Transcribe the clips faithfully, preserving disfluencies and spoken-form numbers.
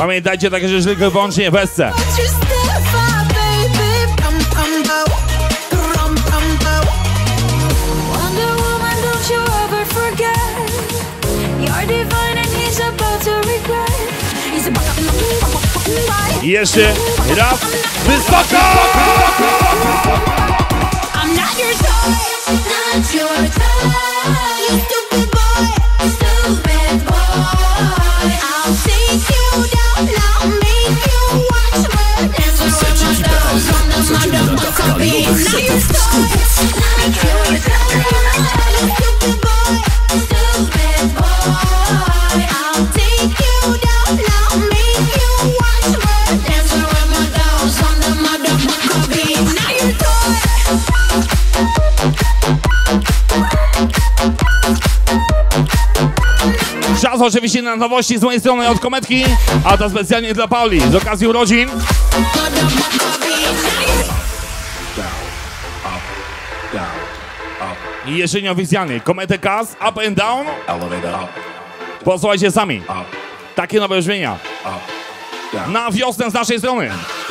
Pamiętajcie także, że tylko i wyłącznie w Esce. I jeszcze raz wysoko! Czas oczywiście na nowości z mojej strony od Kometki, a to specjalnie dla Pauli z okazji urodzin. I jeszcze nieoficjalnie Kometę Cast, Up and Down. Posłuchajcie sami. Takie nowe brzmienia na wiosnę z naszej strony.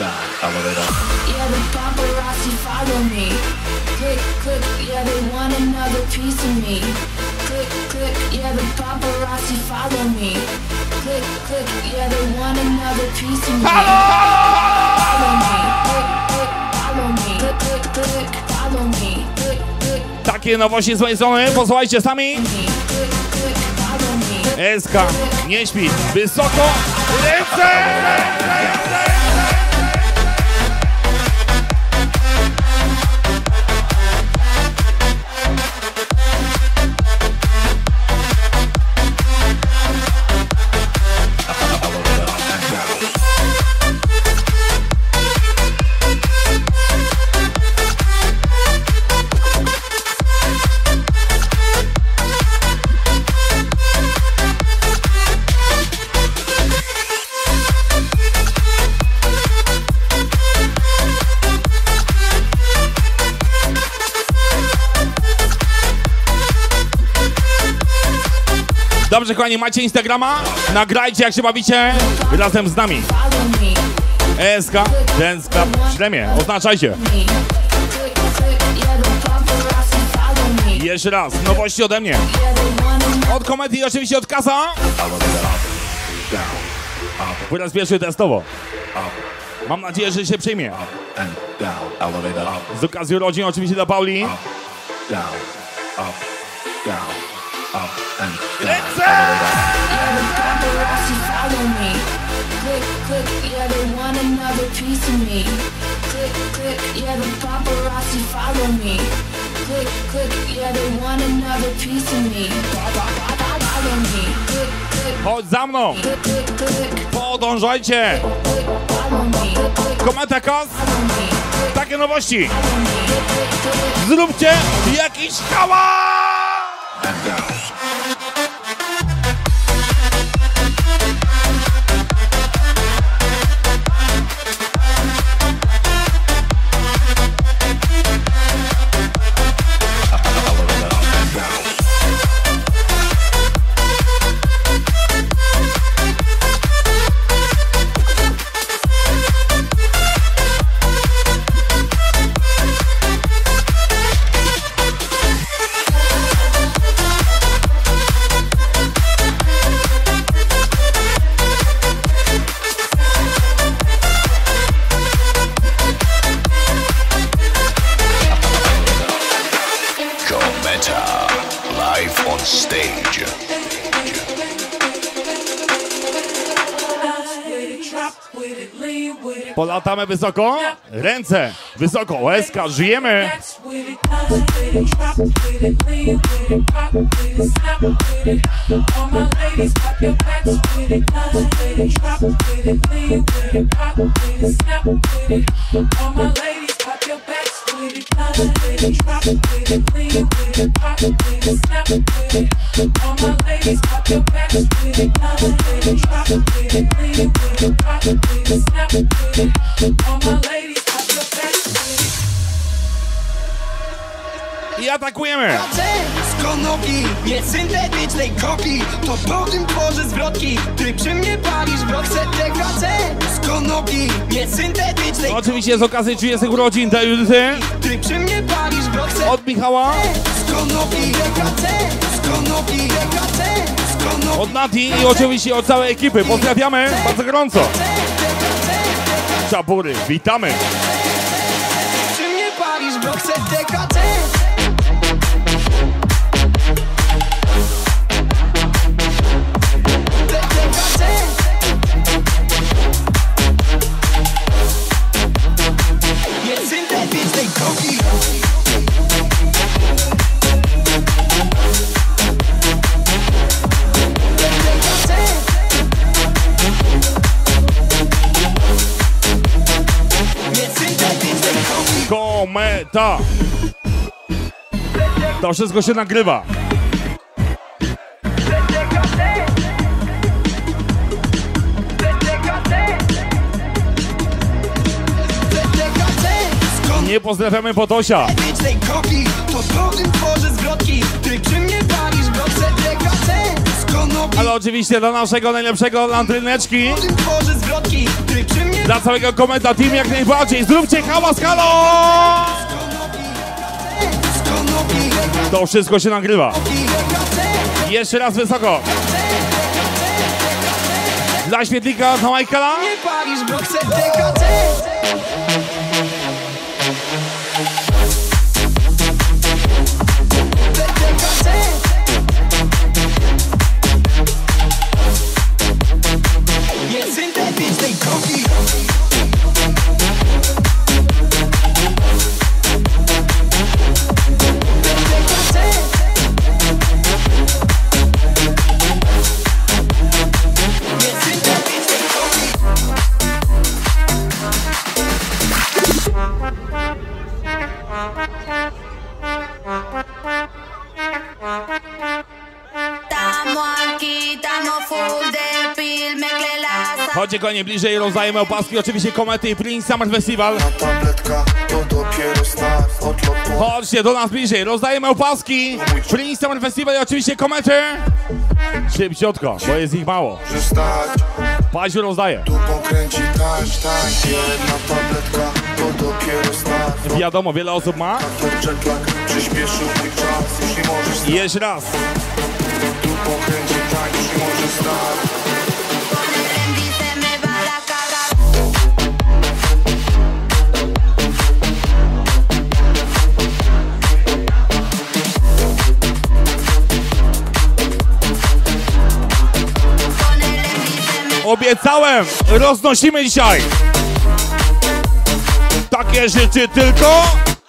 Yeah, the paparazzi follow me. Click, click, yeah, they want another piece of me. Follow me, follow me, click, click, click, follow me, click, click. Takie nowości z mojej strony, posłuchajcie sami. Eska, nie śpi, wysoko, ręce! Dobrze, kochani, macie Instagrama? Nagrajcie, jak się bawicie razem z nami. Eska, Dance Club w Śremie. Oznaczajcie. Jeszcze raz, nowości ode mnie. Od Komety i oczywiście od Kasa. Po raz pierwszy testowo. Mam nadzieję, że się przyjmie. Z okazji urodzin oczywiście dla Pauli. Ręce! Click, click, yeah, they want another piece of me. Click, click, yeah, the paparazzi follow me. Click, click, yeah, they want another piece of me. Follow me. Click, click. Chodź za mną! Podążajcie! Kometa Cast! Takie nowości! Zróbcie jakiś hałas! Polatamy wysoko, ręce wysoko, łezka, żyjemy. I atakujemy. nogi, nie syntetycznej koki. To po tym tworzę zwrotki. Ty przy mnie palisz w Roxette T H C. Z konopi, nie syntetycznej. Oczywiście z okazji trzydziestych urodzin tej Judyty. Ty przy mnie palisz w Roxette od Michała. Z konopi, T H C. Z konopi, T H C. Z konopi. Od Nati i oczywiście od całej ekipy. Pozdrawiamy bardzo gorąco. Czabury, witamy. Przy mnie palisz w Roxette T H C. Kometa. To wszystko się nagrywa. Nie pozdrawiamy Potosia. Ale oczywiście dla naszego najlepszego landryneczki, dla całego Kometa Team jak najbardziej. Zróbcie hałas, halo! To wszystko się nagrywa. Jeszcze raz wysoko. Dla świetlika na Michaela. Chodźcie konie bliżej, rozdajemy opaski, oczywiście Komety i Prince Summer Festival. Chodźcie do nas bliżej, rozdajemy opaski, Prince Summer Festival i oczywiście Komety. Szybciutko, bo jest ich mało. Paździu rozdaje. Wiadomo, wiele osób ma. I jeszcze raz. Obiecałem, roznosimy dzisiaj. Takie rzeczy tylko.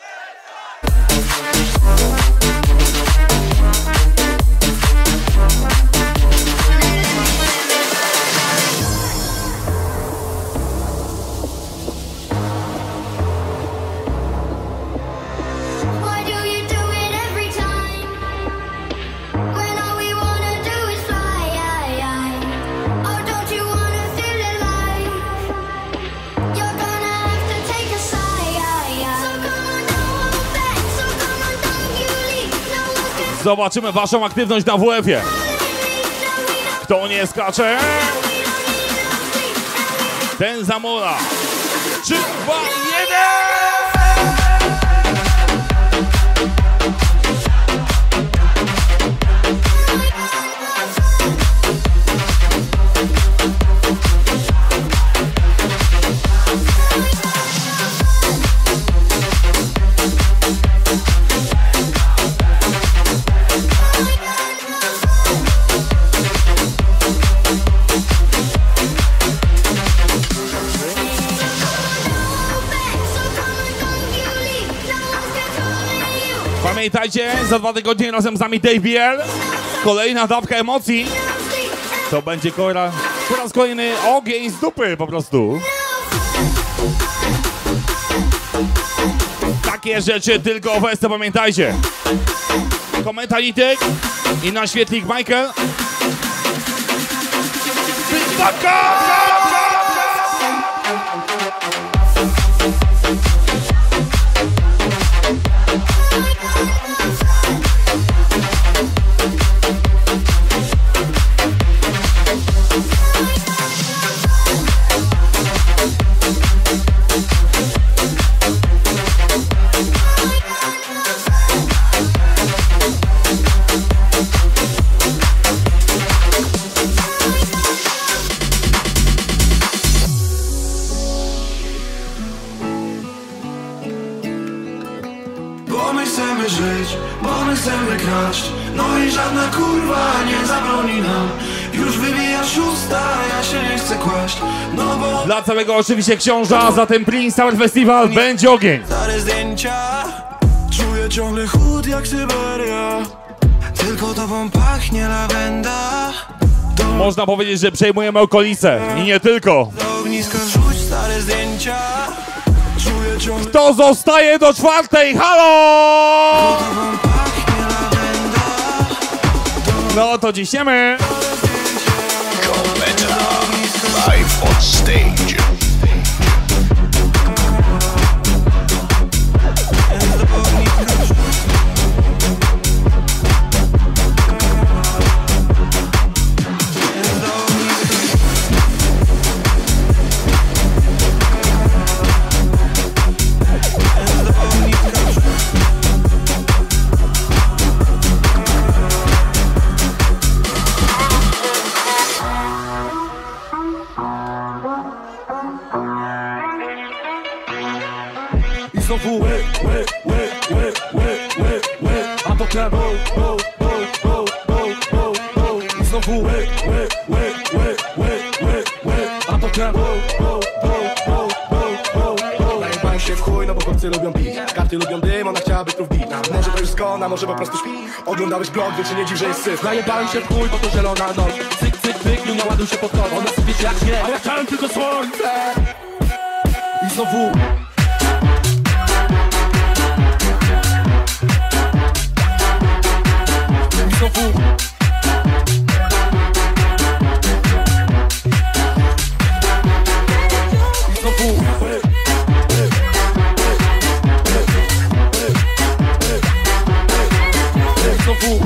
Zobaczymy waszą aktywność na W F-ie. Kto nie skacze? Ten zamula. Trzy, dwa, jeden! Pamiętajcie, za dwa tygodnie razem z nami Dave B L. Kolejna dawka emocji. To będzie kora, po raz kolejny ogień z dupy po prostu. Takie rzeczy tylko w Esce, pamiętajcie. Komentaritek i na świetlik Michael. Wysoko! kraść. No i żadna kurwa nie zabroni nam. Już wybija szósta, ja się nie chcę kłaść. No bo dla całego oczywiście książa, zatem Prince Tower Festival będzie ogień. stare zdjęcia, czuję ciągle chłód jak Syberia. Tylko tobą pachnie lawenda. Do... Można powiedzieć, że przejmujemy okolice i nie tylko. Do ogniska rzuć stare zdjęcia. Czuję ciągle Kto zostaje do czwartej? Halo! tobą pachnie lawenda. No to ciśniemy. Live on stage. Znowu łe, łe, łe, łe, łe, łe, łe. A potem bo, bo, bo, bo, bo, bo, bo. I znowu łe, łe, łe, łe, łe, łe, łe. A potem bo, bo, bo, bo, bo, bo. Najebałem się w chuj, no bo chłopcy lubią pić. Karty lubią dym, ona chciałaby tu wbić. Może to już skona, może po prostu śpi. Oglądałeś blog, więc się nie dziw, że jest syf. Najebałem się w chuj, bo to zielona noc. Cyk, cyk, cyk, nie naładuj się pod kąt. Ona sobie jak nie, a ja chciałem tylko słońce. I znowu znowu znowu znowu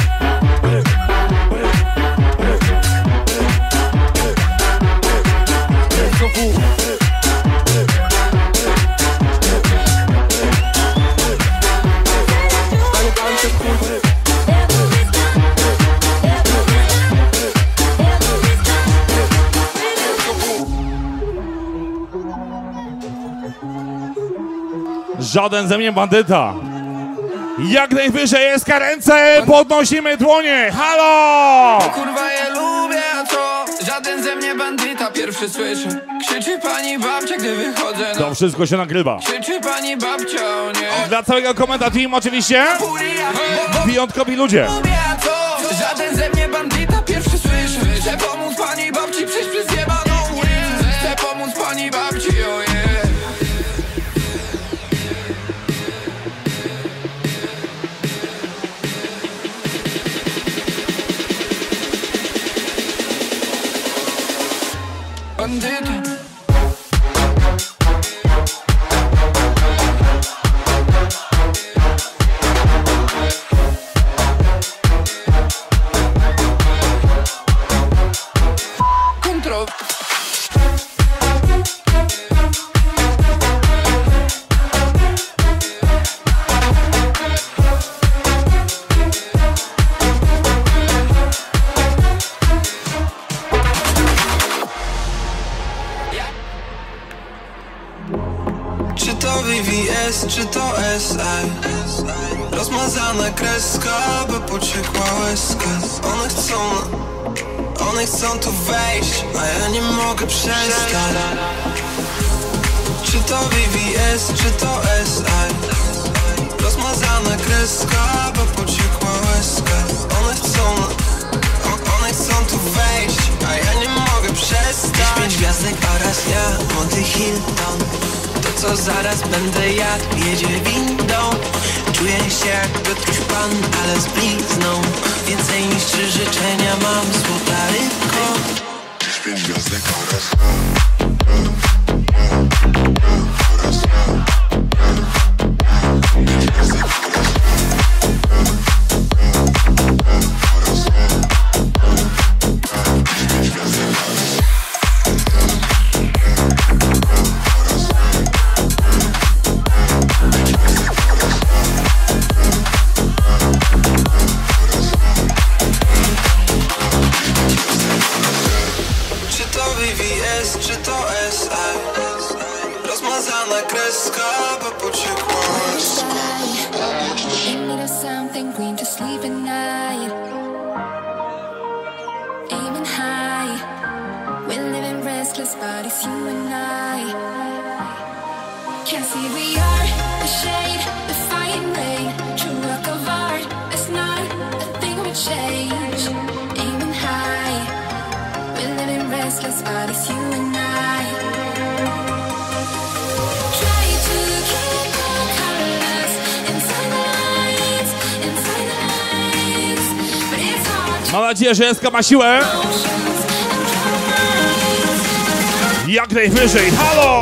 Żaden ze mnie bandyta. Jak najwyżej jest ręce, podnosimy dłonie. Halo! Kurwa je lubię, a co? Żaden ze mnie bandyta, pierwszy słyszę. Krzyczy pani babcia, gdy wychodzę. No. To wszystko się nagrywa. Krzyczy pani babcia, o nie. Dla całego Komenda Team oczywiście. Wyjątkowi ludzie. Lubię, a co? Żaden ze mnie bandyta, pierwszy słyszę. Chcę pomóc pani babci przejść przez jebaną ulicę. Chcę pomóc pani babci, o nie. Bandyta. Kontrol. Czy to V V S, czy to S I? Rozmazana kreska, by pociekła łezka. One chcą, one chcą tu wejść, a ja nie mogę przestać. Czy to V V S, czy to S I? Rozmazana kreska, by pociekła łezka. One chcą, one chcą tu wejść, a ja nie mogę przestać. Pięć gwiazdek oraz ja, Monty Hilton. To co zaraz będę jadł, jedzie windą. Czuję się jak Piotruś Pan, ale z blizną. Więcej niż trzy życzenia mam, złota rybko. Pięć gwiazdek oraz czy to S I? Rozmazana kreska, bo pociekła łezka. at night, aiming high. We're living restless bodies, you and I. Can't see we are the shade, defying rain. True work of art, it's not a thing we change. Aiming high, we're living restless bodies, you and I. Try to keep our colors inside the lines, inside the lines, but it's hard to Mam nadzieję, że Eska ma siłę. emotions and draw Jak najwyżej. Halo!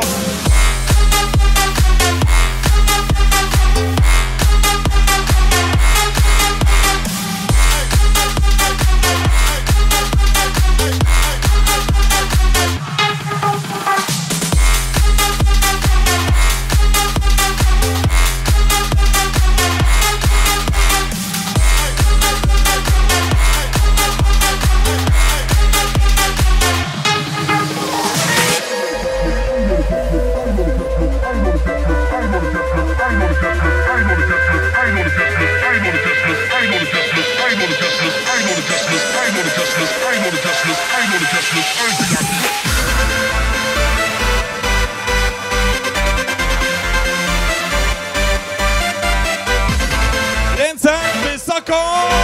Ręce wysoko!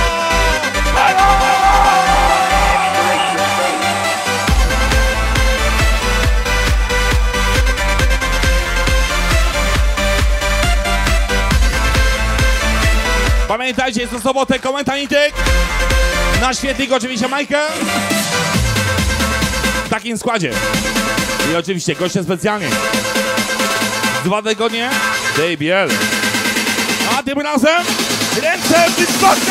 Pamiętajcie, jest to sobotę komentanitek. Na świetlik oczywiście Majkę. W takim składzie. I oczywiście goście specjalnie. Dwa tygodnie Dave Biel. A tym razem ręce wysoko!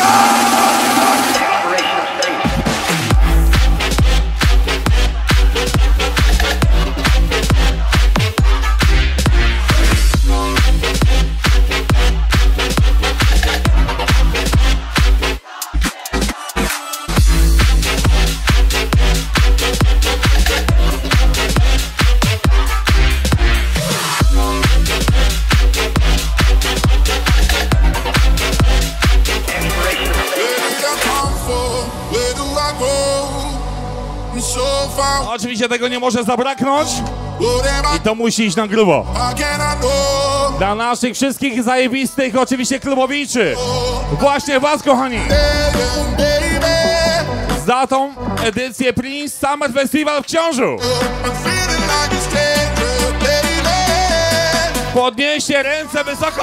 Oczywiście tego nie może zabraknąć i to musi iść na grubo. Dla naszych wszystkich zajebistych oczywiście klubowiczy. Właśnie was, kochani. Za tą edycję Prince Summer Festival w Książu. Podnieście ręce wysoko.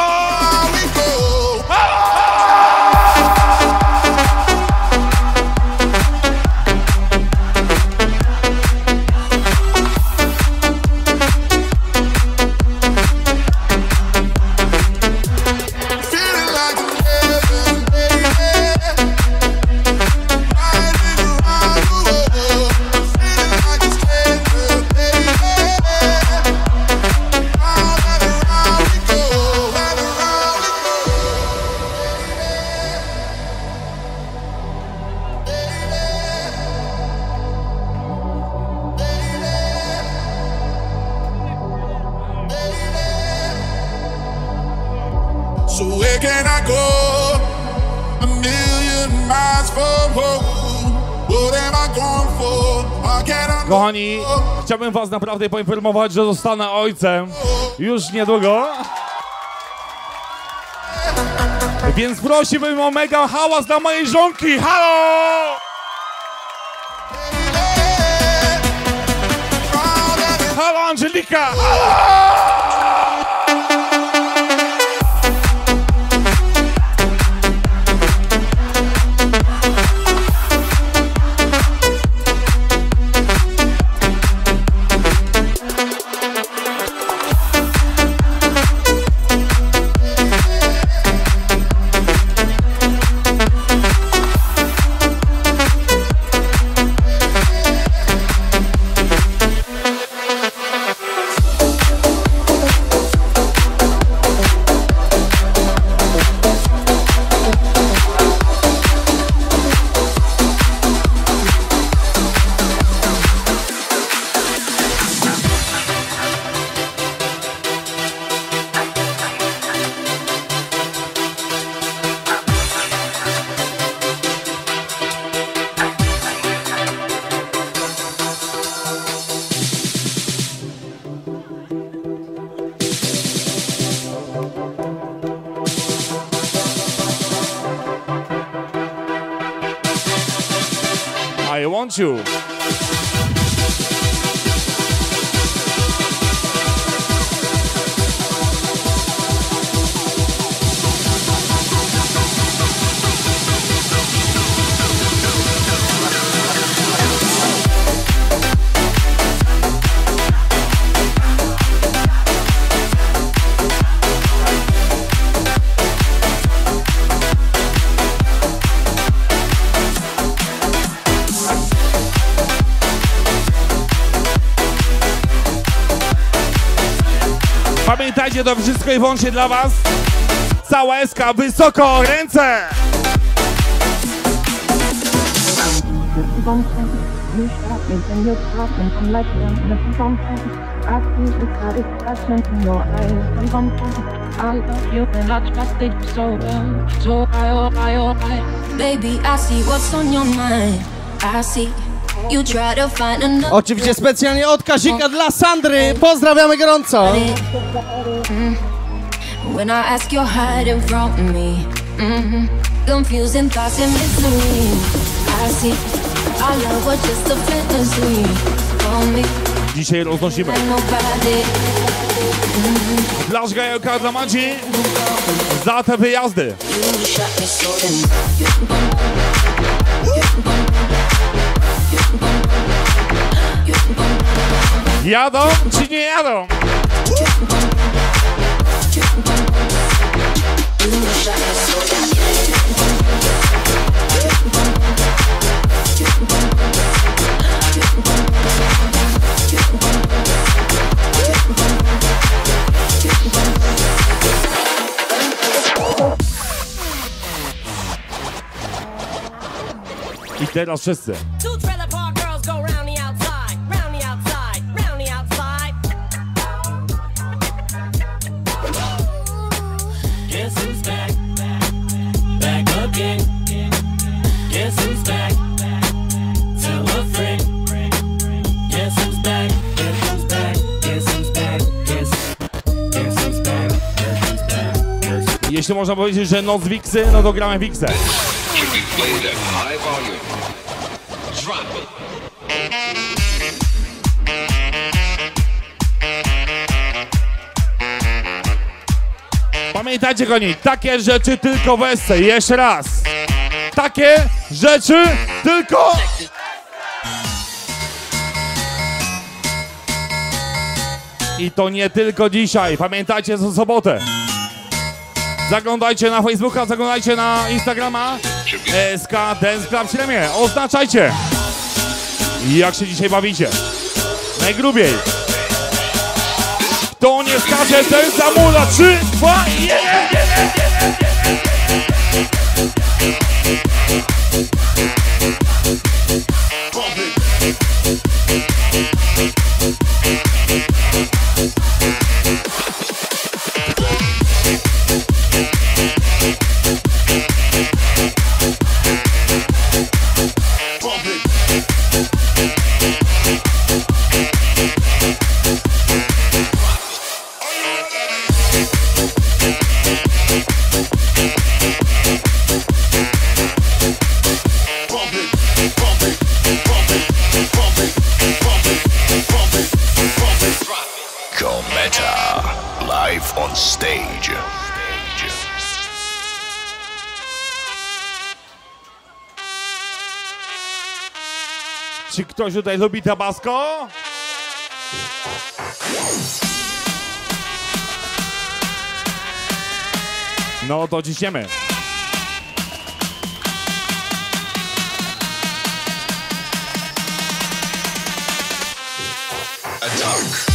Kochani, chciałbym was naprawdę poinformować, że zostanę ojcem już niedługo. Więc prosiłbym o mega hałas dla mojej żonki. Halo! Halo, Angelika! Halo! I want you. Pamiętajcie, to wszystko i wyłącznie dla was. Cała eska, wysoko, ręce! Oczywiście specjalnie od Kazika dla Sandry. Pozdrawiamy gorąco. When I ask you're hiding from me, mm-hmm. Confusing thoughts and mystery. I see our love was just a fantasy for me. Dzisiaj roznosimy. Dla Żgajelka, dla Madzi za te wyjazdy. Jadą czy nie jadą? I teraz wszyscy. Jeśli można powiedzieć, że noc Wiksy, no to gramy Wiksę. Pamiętajcie, kochani, takie rzeczy tylko w esce. Jeszcze raz. Takie rzeczy tylko... I to nie tylko dzisiaj. Pamiętajcie, co sobotę. Zaglądajcie na Facebooka, zaglądajcie na Instagrama S K Dance Club Śremie. Oznaczajcie, jak się dzisiaj bawicie. Najgrubiej. Kto nie skacze, ten zamula. Trzy, dwa, jeden. Czy ktoś tutaj lubi Tabasco? No to ciśniemy. Attack.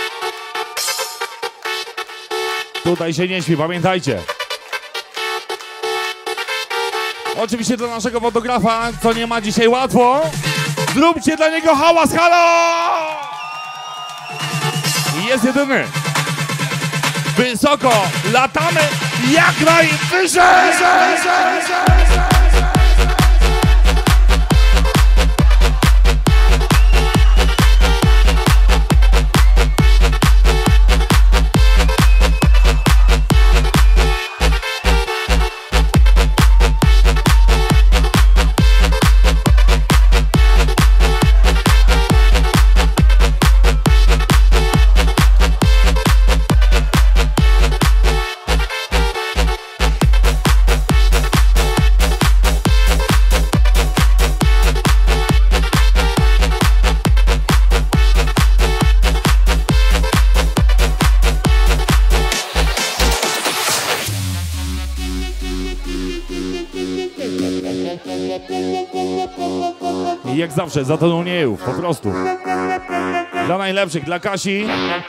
Tutaj się nie śpi, pamiętajcie. Oczywiście do naszego fotografa, co nie ma dzisiaj łatwo. Zróbcie dla niego hałas, halo! Jest jedyny. Wysoko latamy jak najwyżej! I jak zawsze za to nie po prostu. Dla najlepszych, dla Kasi,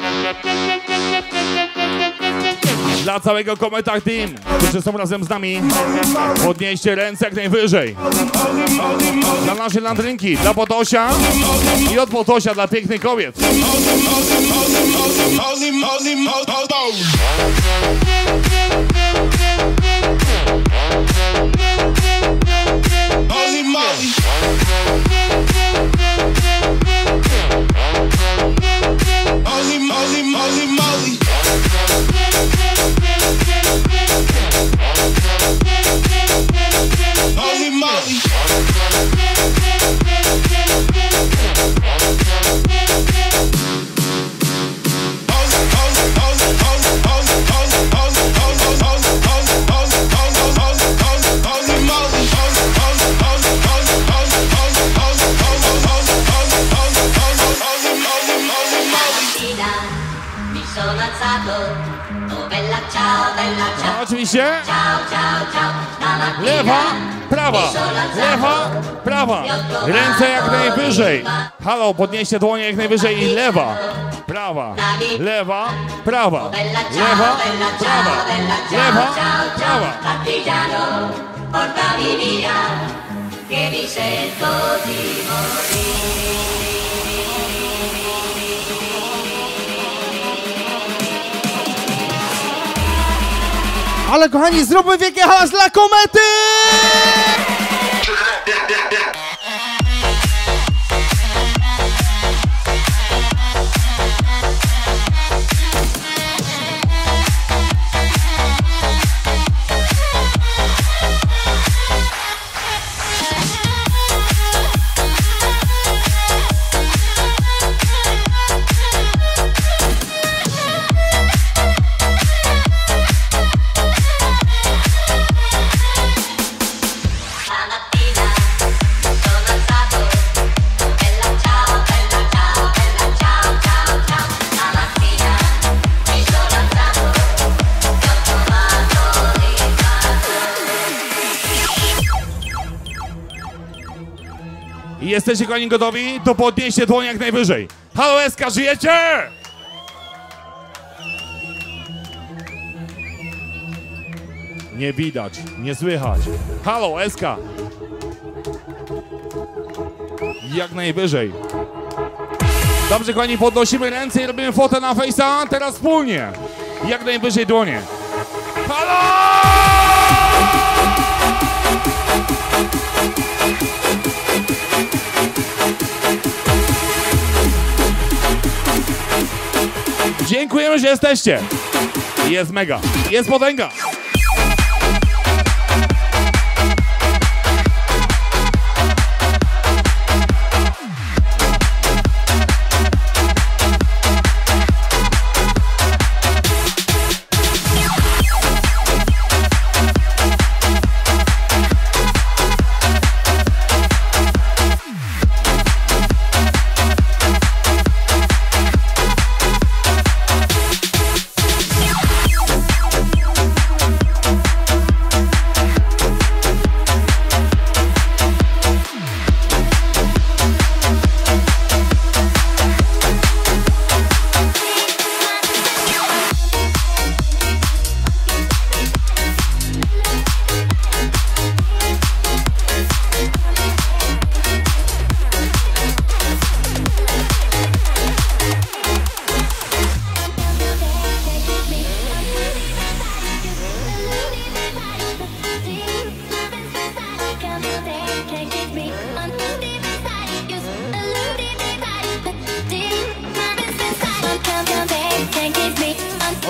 dla całego Kometa Team, którzy są razem z nami. Podnieście ręce jak najwyżej. Dla naszej landrynki, dla Potosia i od Potosia dla pięknych kobiet. Oczywiście lewa, prawa, lewa, prawa. Ręce jak najwyżej. Halo, podnieście dłonie jak najwyżej i lewa, prawa, lewa, prawa, lewa, prawa, lewa, prawa. Ale kochani, zróbmy wielki hałas dla Komety! Jesteście kochani gotowi? To podnieście dłoń jak najwyżej. Halo Eska, żyjecie? Nie widać, nie słychać. Halo Eska. Jak najwyżej. Dobrze kochani, podnosimy ręce i robimy fotę na Face'a. Teraz wspólnie. Jak najwyżej dłonie. Halo! Dziękujemy, że jesteście. Jest mega. Jest potęga.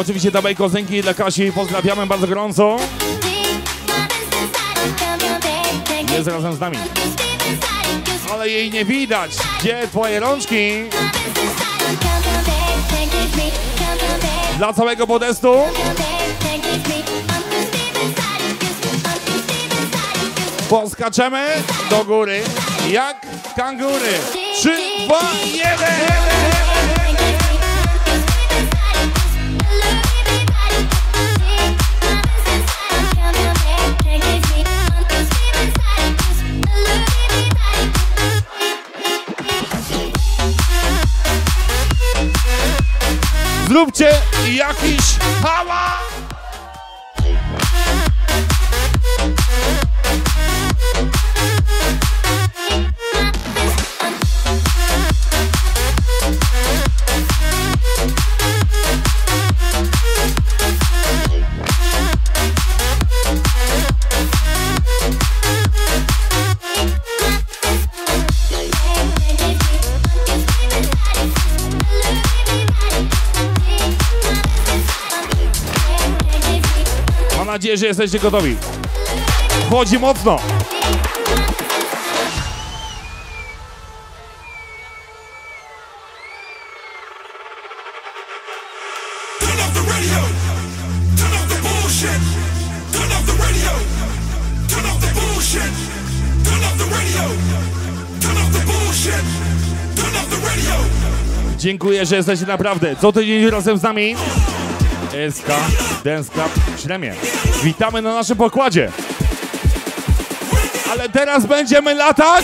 Oczywiście dawaj kozynki dla Kasi, pozdrawiamy bardzo gorąco. Jest razem z nami. Ale jej nie widać. Gdzie twoje rączki? Dla całego podestu. Poskaczemy do góry jak kangury. Trzy, dwa, jeden. Zróbcie jakiś hałas! Mam nadzieję, że jesteście gotowi. Chodzi mocno. Dziękuję, że jesteście naprawdę co tydzień razem z nami. S K Dance Club w Śremie. Witamy na naszym pokładzie. Ale teraz będziemy latać.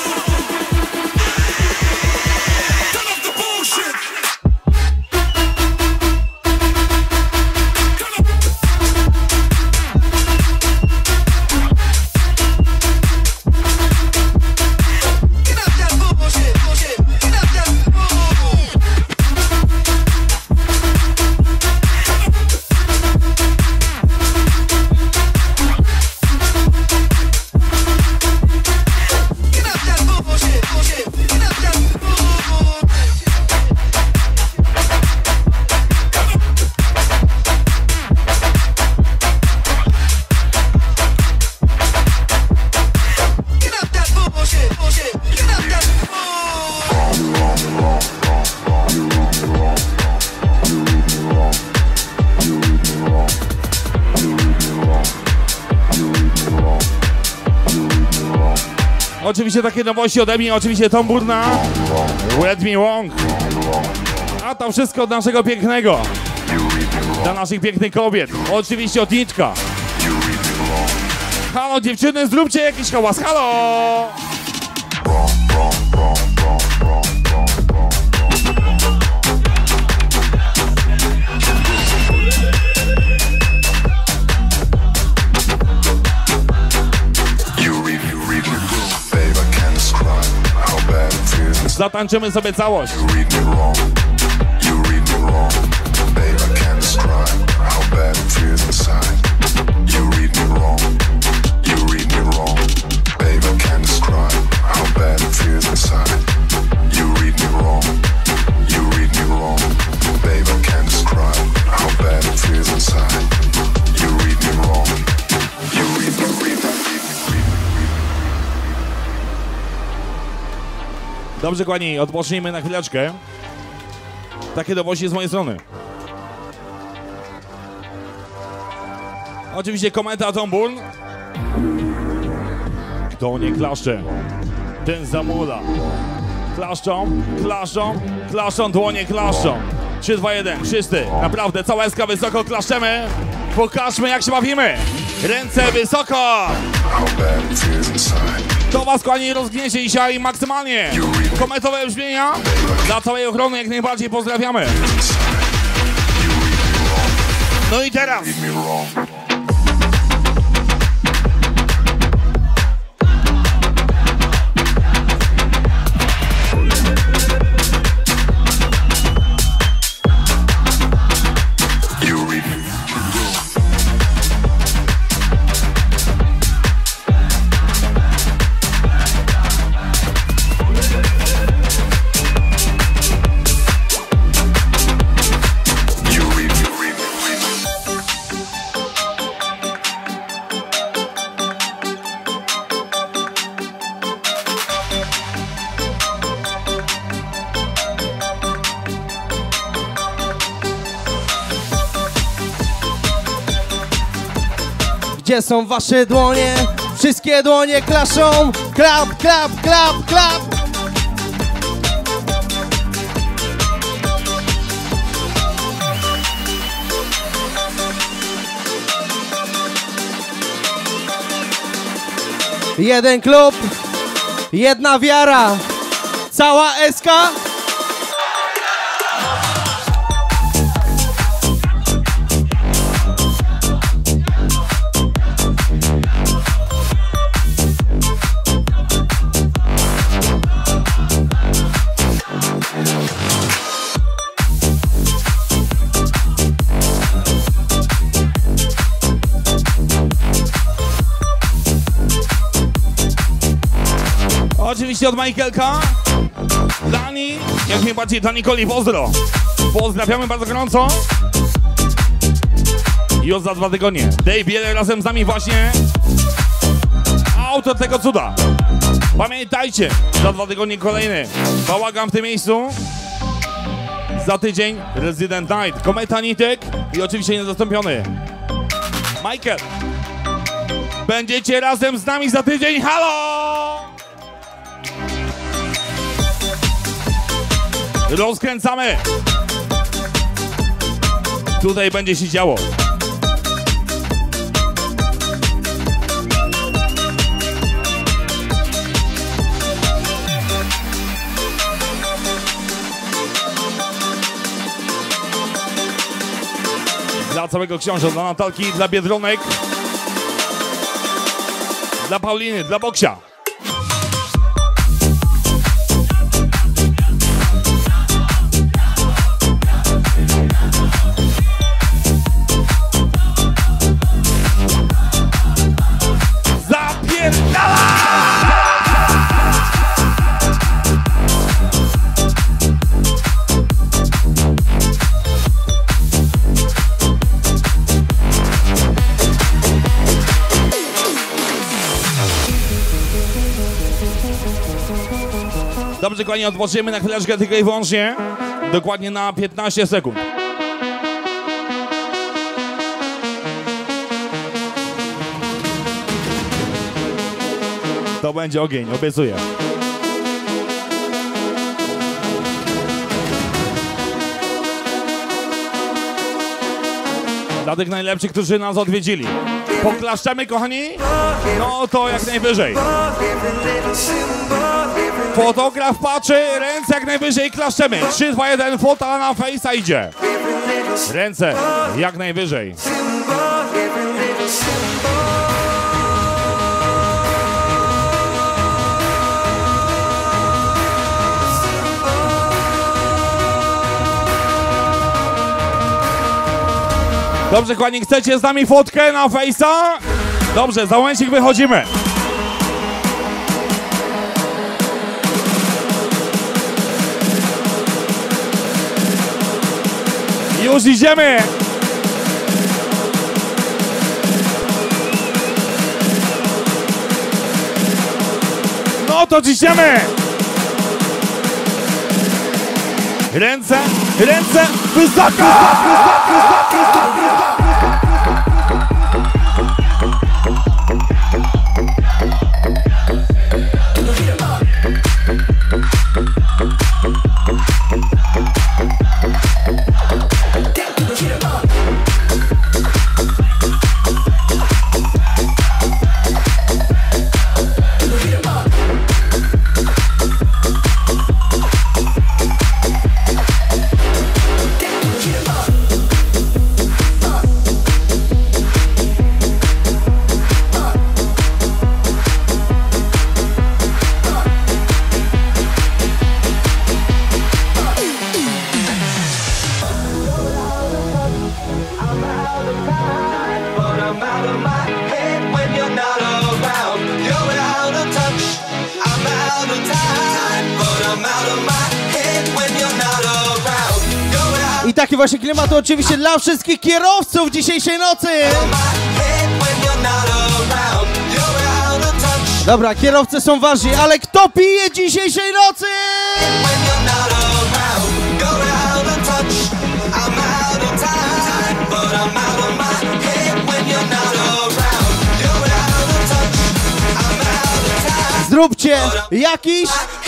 Oczywiście takie nowości ode mnie, oczywiście Tom Burna, Let Me Wrong. A to wszystko od naszego pięknego, dla naszych pięknych kobiet. Oczywiście od Niczka. Halo dziewczyny, zróbcie jakiś hałas, halo! Zatańczymy sobie całość. Dobrze, kochani, odpocznijmy na chwileczkę. Takie nowości z mojej strony. Oczywiście komentarz Tom Burn. Kto nie klaszcze, ten zamula. Klaszczą, klaszczą, klaszczą, dłonie klaszczą. trzy, dwa, jeden, wszyscy, naprawdę, cała eska wysoko klaszczemy. Pokażmy, jak się bawimy. Ręce wysoko. To was, kochani, rozgniecie dzisiaj maksymalnie. Kometowe brzmienia dla całej ochrony jak najbardziej pozdrawiamy. No i teraz. You read me. Gdzie są wasze dłonie? Wszystkie dłonie klaszą. Klap, klap, klap, klap. Jeden klub, jedna wiara, cała eska. Oczywiście od Michaelka, Dani, jak najbardziej dla Nikoli, pozdro. Pozdrawiamy bardzo gorąco. Już za dwa tygodnie Dave Biele razem z nami właśnie, autor tego cuda. Pamiętajcie, za dwa tygodnie kolejny bałagan w tym miejscu. Za tydzień Resident Night, Kometa Nitek i oczywiście niezastąpiony Michael. Będziecie razem z nami za tydzień, halo! Rozkręcamy. Tutaj będzie się działo. Dla całego książę, dla Natalki, dla Biedronek, dla Pauliny, dla Boksia. Dobrze, kochani, odpoczniemy na chwileczkę tylko i wyłącznie. Dokładnie na piętnaście sekund. To będzie ogień, obiecuję. Dla tych najlepszych, którzy nas odwiedzili. Poklaszczemy, kochani? No to jak najwyżej. Fotograf patrzy, ręce jak najwyżej, klaszczemy. trzy, dwa, jeden, fota na fejsa idzie. Ręce jak najwyżej. Dobrze, kochani, chcecie z nami fotkę na fejsa? Dobrze, za momencik wychodzimy. Już idziemy! No to idziemy! Ręce, ręce, wysoko! I taki właśnie klimat to oczywiście dla wszystkich kierowców dzisiejszej nocy. Dobra, kierowcy są ważni, ale kto pije dzisiejszej nocy? I'm out of time, but I'm out of my head when you're not around. zróbcie jakiś...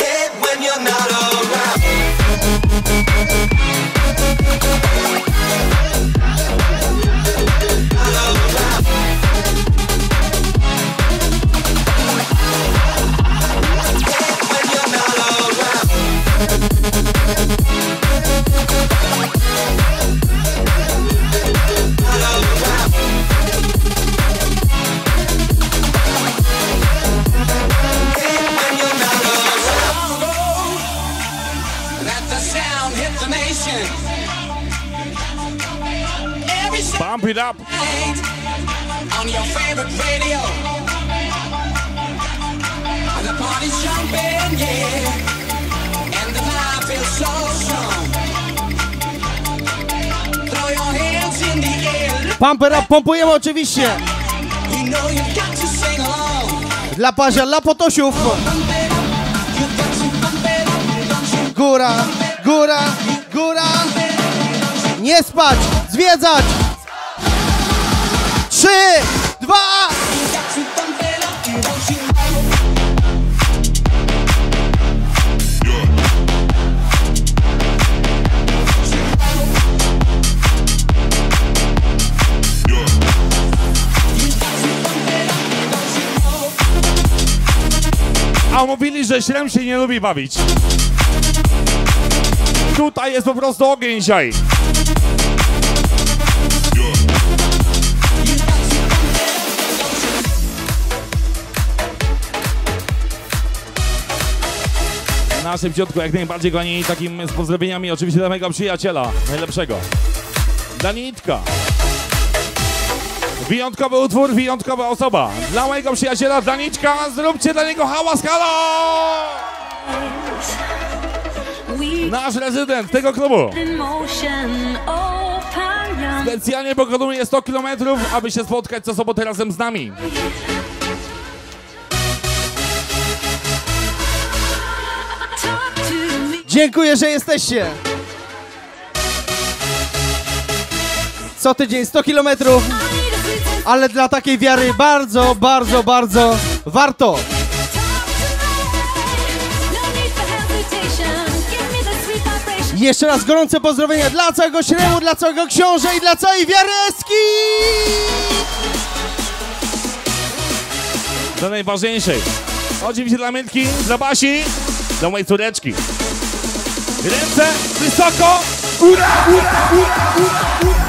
Pump it up. On your favorite radio. The party's jumping, yeah. And the vibe feels so strong. Throw your hands in the air. Pump it up, pompujemy oczywiście. You know you've got to sing along. Dla Pazia, dla Potosiów. Góra, góra, góra. Nie spać, zwiedzać. Trzy, dwa. A mówili, że śrem się nie lubi bawić. Tutaj jest po prostu ogień dzisiaj. Na szybciutku, jak najbardziej, kochani, takim z pozdrowieniami oczywiście dla mojego przyjaciela, najlepszego. Danitka. Wyjątkowy utwór, wyjątkowa osoba. Dla mojego przyjaciela Daniczka, zróbcie dla niego hałas, halo! Nasz rezydent tego klubu. Specjalnie pokonuje sto kilometrów, aby się spotkać co sobotę razem z nami. Dziękuję, że jesteście. Co tydzień sto kilometrów, ale dla takiej wiary bardzo, bardzo, bardzo warto. Jeszcze raz gorące pozdrowienia dla całego Śremu, dla całego Książę i dla całej Wiareski! Do najważniejszej. Oczywiście dla Mytki, dla Basi, dla mojej córeczki. Ręce wysoko! Ura, ura, ura, ura, ura.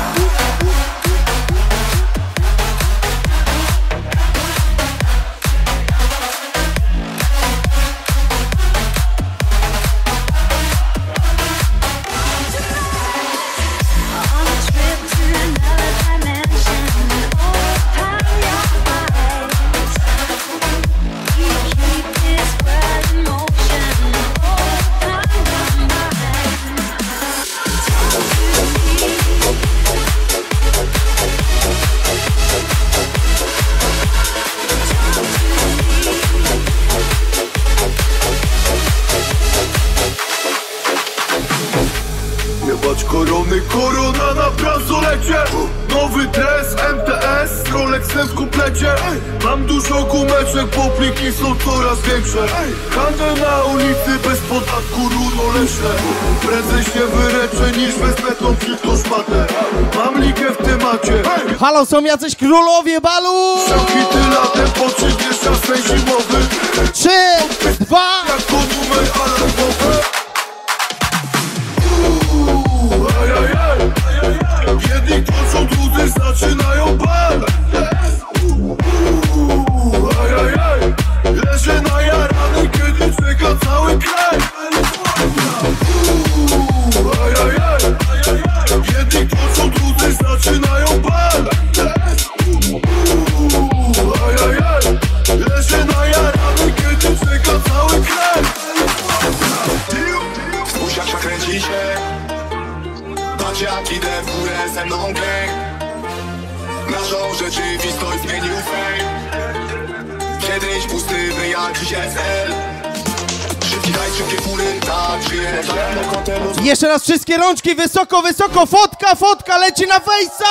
Korony, korona na bransolecie. Nowy dres, M T S, z Rolexem w komplecie. Mam dużo gumeczek, bo pliki są coraz większe. Handel na ulicy bez podatku, runo leśne. Prędzej się wyreczę niż wezmę tą brzydką szmatę. Mam ligę w temacie. Halo, są jacyś królowie balu? Szachity latem, po czym jeszcze sen zimowy. Trzy, dwa. Jak to numer alarmowy. Jedni kończą, drudzy zaczynają bal. Ajajaj, leżę najarany, kiedy czeka cały kraj. Ajajaj, jedni kończą, drudzy zaczynają bal. Ajajaj, leżę najarany, kiedy czeka cały kraj. Spójrz jak kręci się. Patrz jak idę w górę ze mną gang. Naszą rzeczywistość zmienił fame. Kiedyś pusty wyjad, dziś S L. Szybki daj szybkie fury, tak żyję. Jeszcze raz wszystkie rączki, wysoko, wysoko, fotka, fotka, leci na fejsa!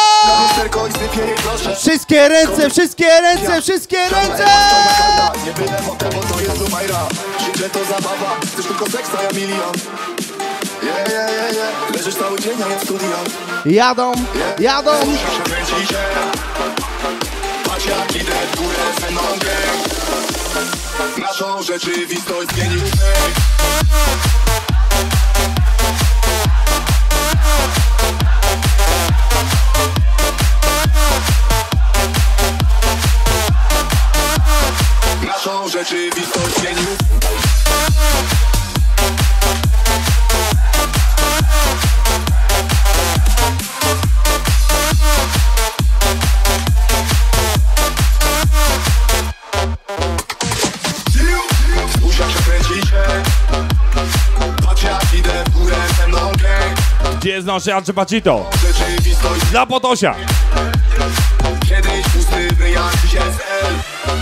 Wszystkie ręce, wszystkie ręce, wszystkie ręce! Nie byle motel, bo to jest Lumajra. Życie to zabawa, chcesz tylko seksa, ja milion. Yeah, yeah, yeah, yeah. Leżysz cały dzień, a ja w studio. Jadą, jadą. Przekręci się. Patrz jak idę w górę ze mną gang. Naszą rzeczywistość zmienił fake. Naszą rzeczywistość zmienił. Gdzie jest nasze Archibacito? Dla Potosia. Kiedyś pusty bryjak się z L.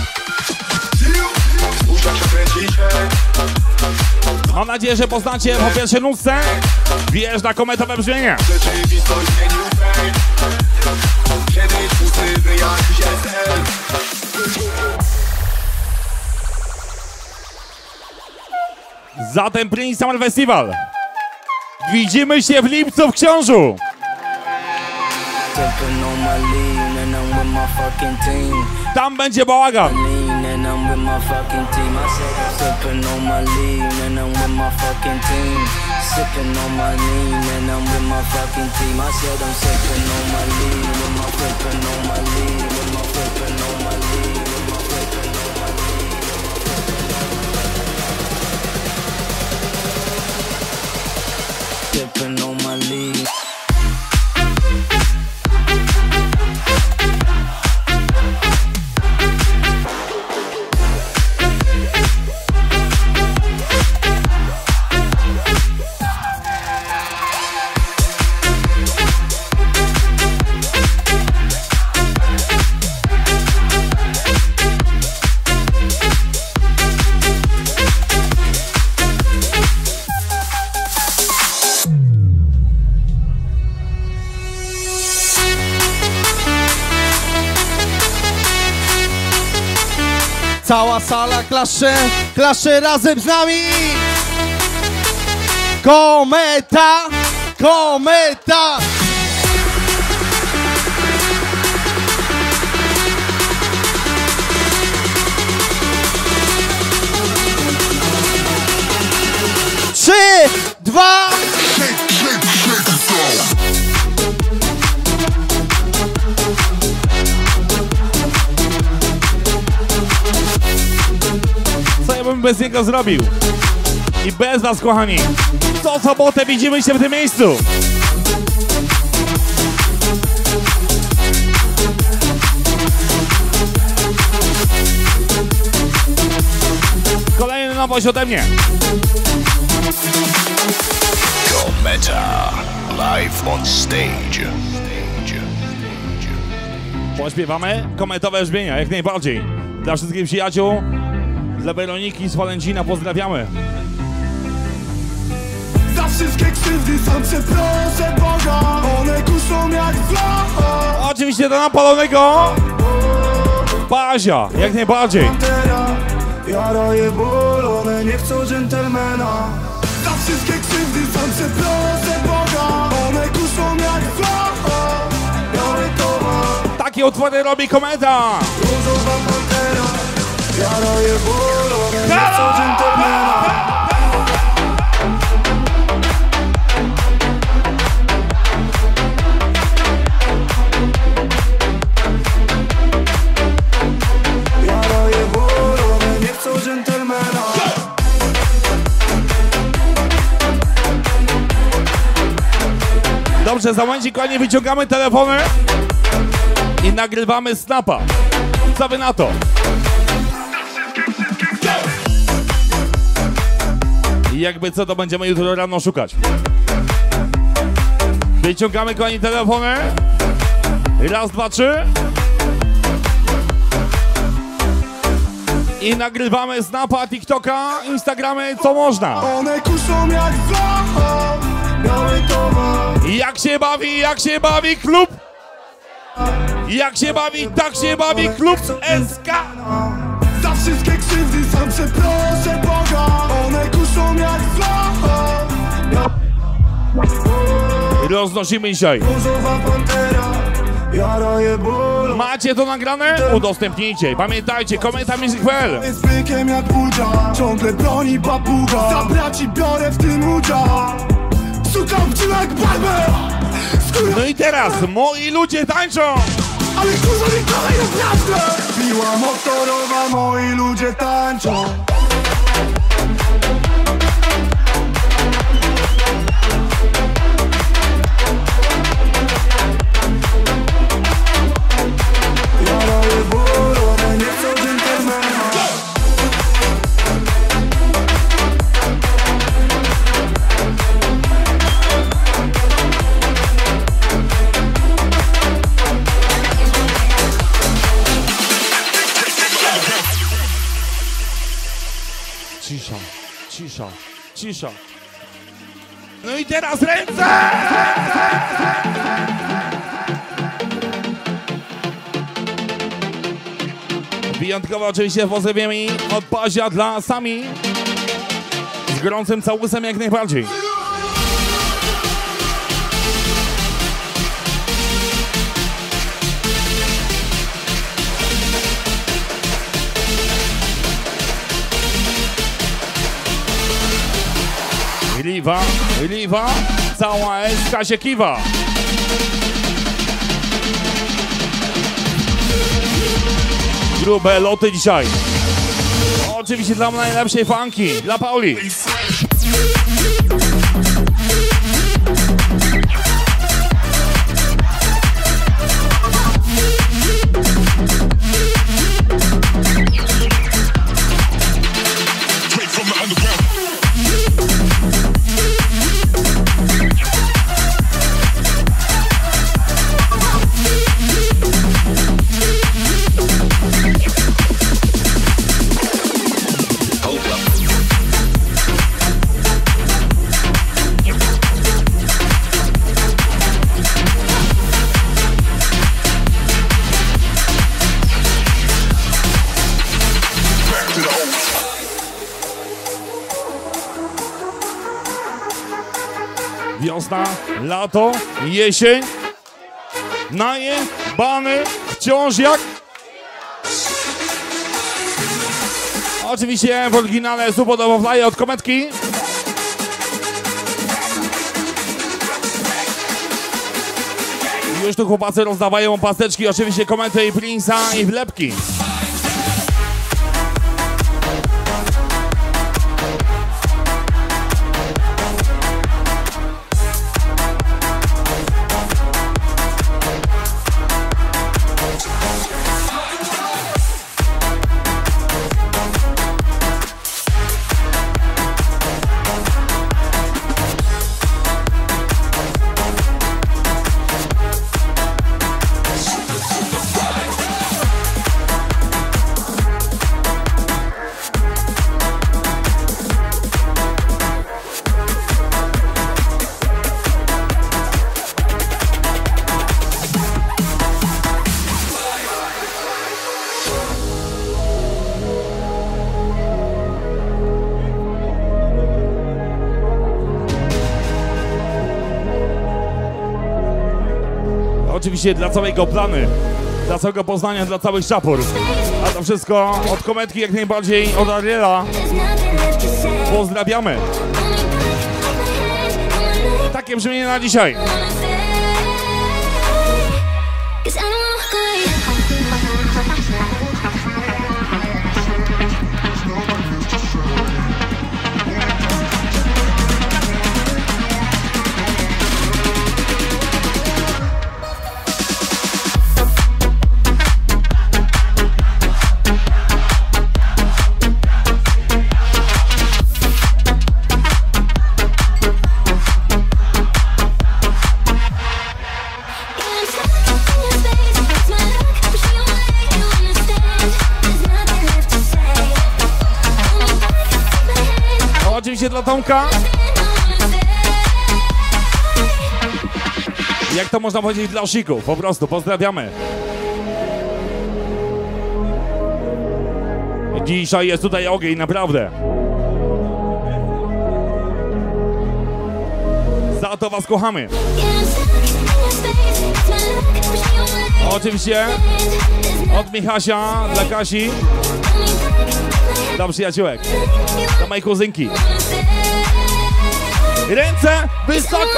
Usiak się kręci się. Mam nadzieję, że poznacie po pierwszej nutce. Wjeżdża kometowe brzmienie. Rzeczywistość zmienił fame. Kiedyś pusty bryjak się z L. Zatem Prince Summer Festival. Widzimy się w lipcu w Książu. Tam będzie bałagan. Sipping on my lean. Cała sala klasze, klasze razem z nami. Kometa, kometa. Trzy, dwa. Co ja bym bez niego zrobił? I bez was, kochani. Co sobotę widzimy się w tym miejscu. Kolejny nowość ode mnie. Kometa live on stage. Pośpiewamy kometowe brzmienia, jak najbardziej. Dla wszystkich przyjaciół, dla Weroniki z Walędzina pozdrawiamy. Za wszystkie krzywdy sam przeproszę Boga. One kuszą jak zła. Oczywiście do napalonego Bazia, jak najbardziej. Jara je ból, one nie chcą dżentelmena. Za wszystkie krzywdy sam przeproszę Boga. One kuszą jak zła. Takie utwory robi Kometa. Różowa pantera. Jara je ból, one nie chcą dżentelmena. Dobrze, za momencik, kochani, wyciągamy telefony i nagrywamy snapa. Co wy na to? I jakby co, to będziemy jutro rano szukać. Wyciągamy, kochani, telefony. Raz, dwa, trzy. I nagrywamy snapa, TikToka, Instagramy, co można. One kuszą jak zło, miały towar. Jak się bawi, jak się bawi klub? Jak się bawi, tak się bawi klub S K. Za wszystkie krzywdy sam przeproszę Boga. One kuszą jak zło. Roznosimy dzisiaj. Różowa pantera, jara je ból. Macie to nagrane? Udostępnijcie. Pamiętajcie, Kometa Music kropka p l. Z bykiem jak budzia, ciągle broni papuga. Za braci biorę w tym udział. Szukam cię jak barber. No i teraz moi ludzie tańczą. Ale kurwa nie kochaj naprawdę. Piła motorowa, moi ludzie tańczą. Cisza, cisza, cisza. No i teraz ręce! Wyjątkowo oczywiście pozdrowienia od Bazia dla Sami. Z gorącym całusem jak najbardziej. Liwa, liwa, cała S K się kiwa. Grube loty dzisiaj. Oczywiście dla najlepszej funky, dla Pauli. Wiosna, lato, jesień, najebany wciąż jak... Oczywiście w oryginale Subodowo Fly od Kometki. Już tu chłopacy rozdawają pasteczki, oczywiście Komety i Prince'a i wlepki. Oczywiście dla całego plany, dla całego Poznania, dla całych czapur. A to wszystko od Kometki, jak najbardziej od Ariela. Pozdrawiamy. Takie brzmienie na dzisiaj. oczywiście dla Tomka. Jak to można powiedzieć dla Osików, po prostu pozdrawiamy. Dzisiaj jest tutaj ogień, naprawdę. Za to was kochamy. Oczywiście od Michasia dla Kasi, dla przyjaciółek, dla mojej kuzynki. Ręce wysoko!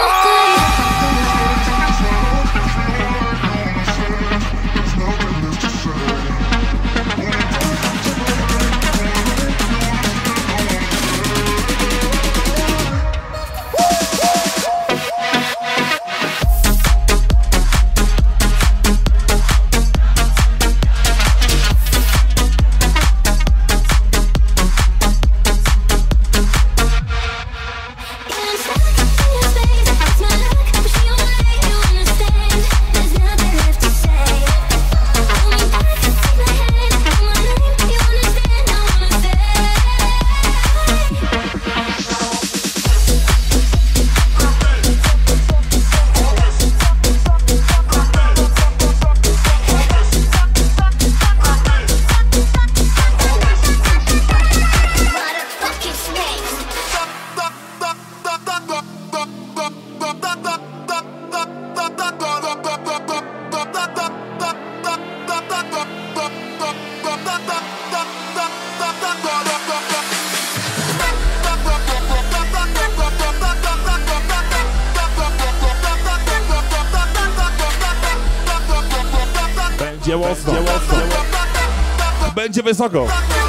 Będzie mocno, będzie wysoko.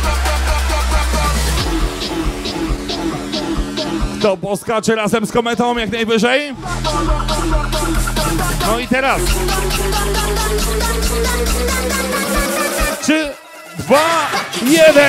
Kto poskacze razem z kometą jak najwyżej? No i teraz. Trzy, dwa, jeden.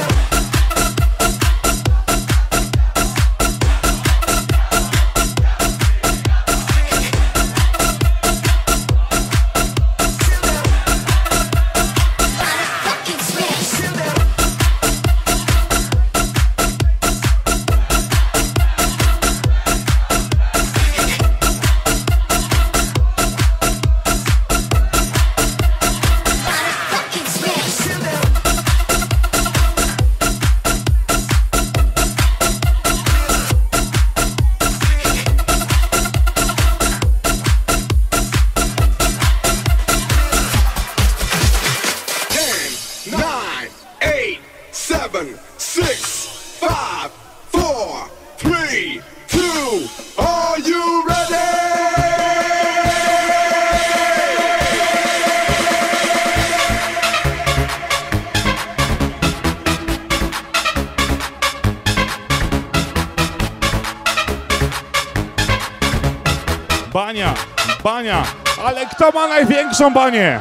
Bania, bania, ale kto ma największą banię?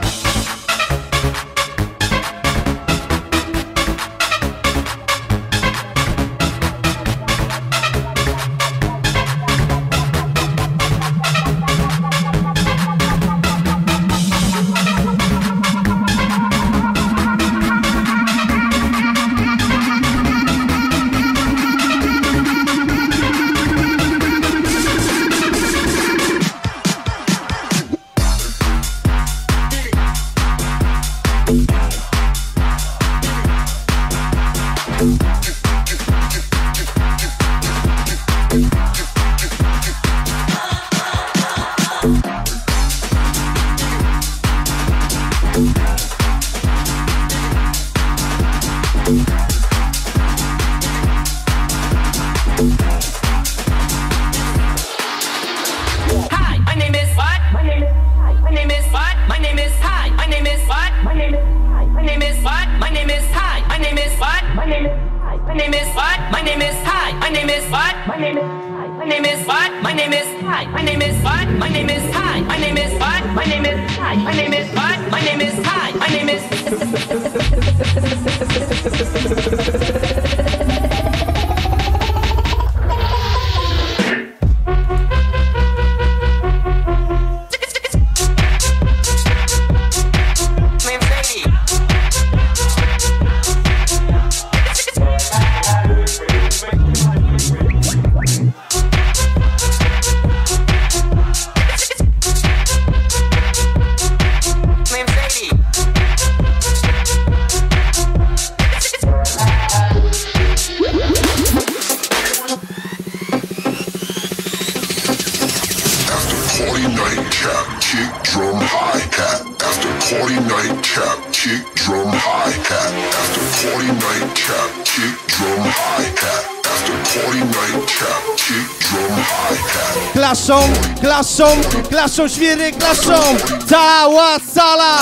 kick drum hi-hat. After party night cap, kick drum hi-hat. After party night cap, kick drum hi-hat. Klaszą, klaszą, klaszą świry, klaszą cała sala.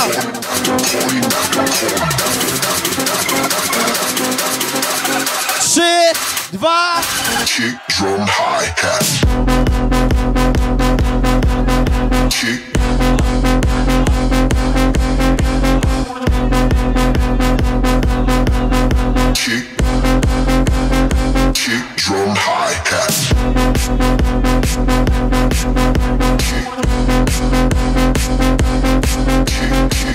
Trzy, dwa. Kick drum hi-hat. Kick. Kick. Kick drum hi-hat. Kick. Kick, kick.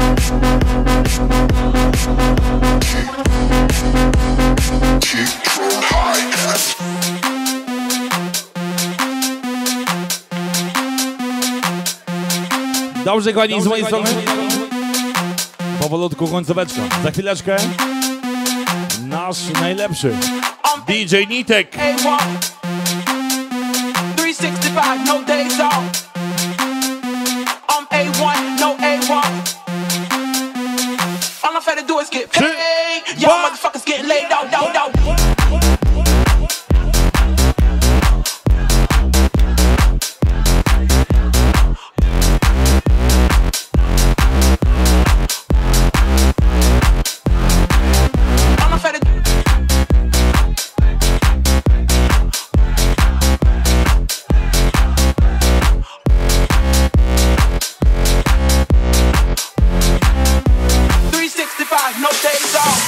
Kick. Kick drum hi-hat. Dobrze, kochani, z mojej strony. Powolutku końcóweczka. Za chwileczkę nasz najlepszy D J Nitek. three sixty-five, no days off. I'm A one, no A one. All I'm finna do is get paid. Y'all motherfuckers getting laid out, out, out. No days off.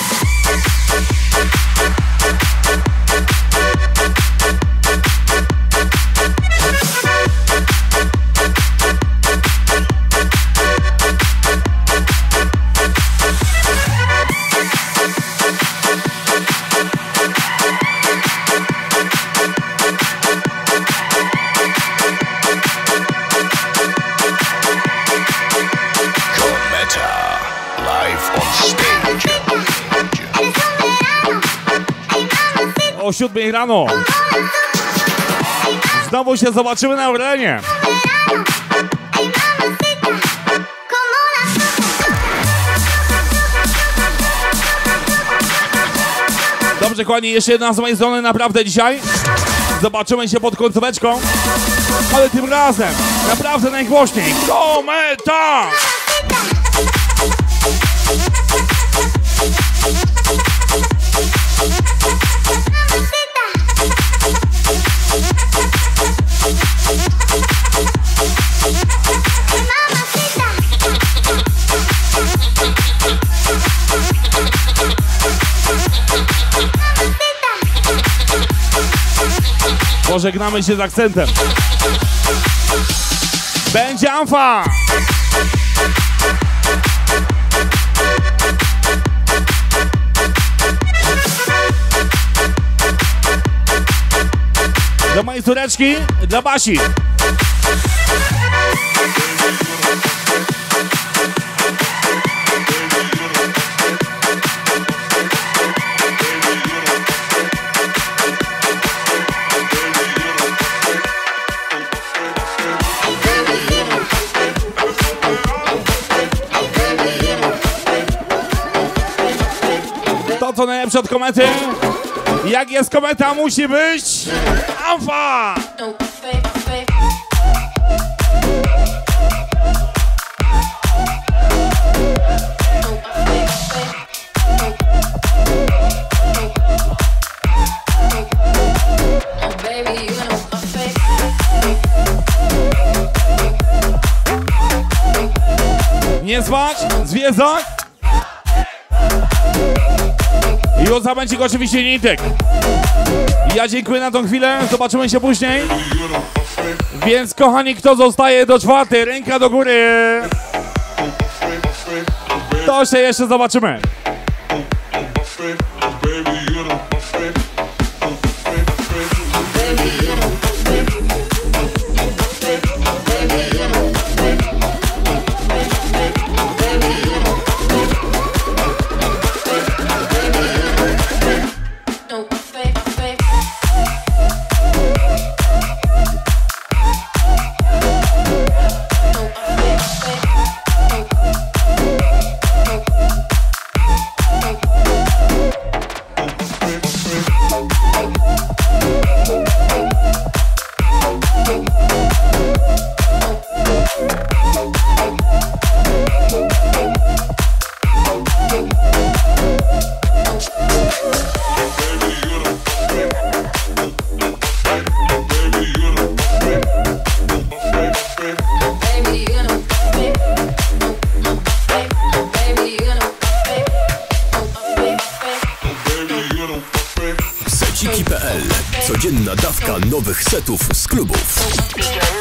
O siódmej rano. Znowu się zobaczymy na arenie. Dobrze, kochani, jeszcze jedna z mojej strony naprawdę dzisiaj. Zobaczymy się pod końcóweczką. Ale tym razem naprawdę najgłośniej. Kometa! Pożegnamy się z akcentem. Będzie amfa! Dla mojej córeczki, dla Basi. To co najlepsze od komety. Jak jest kometa, musi być amfa! Nie spać, zwiedzać. I od zabędzie oczywiście Nitek. Ja dziękuję na tą chwilę, zobaczymy się później. Więc kochani, kto zostaje do czwartej, ręka do góry. To się jeszcze zobaczymy. kropka p l. Codzienna dawka nowych setów z klubów.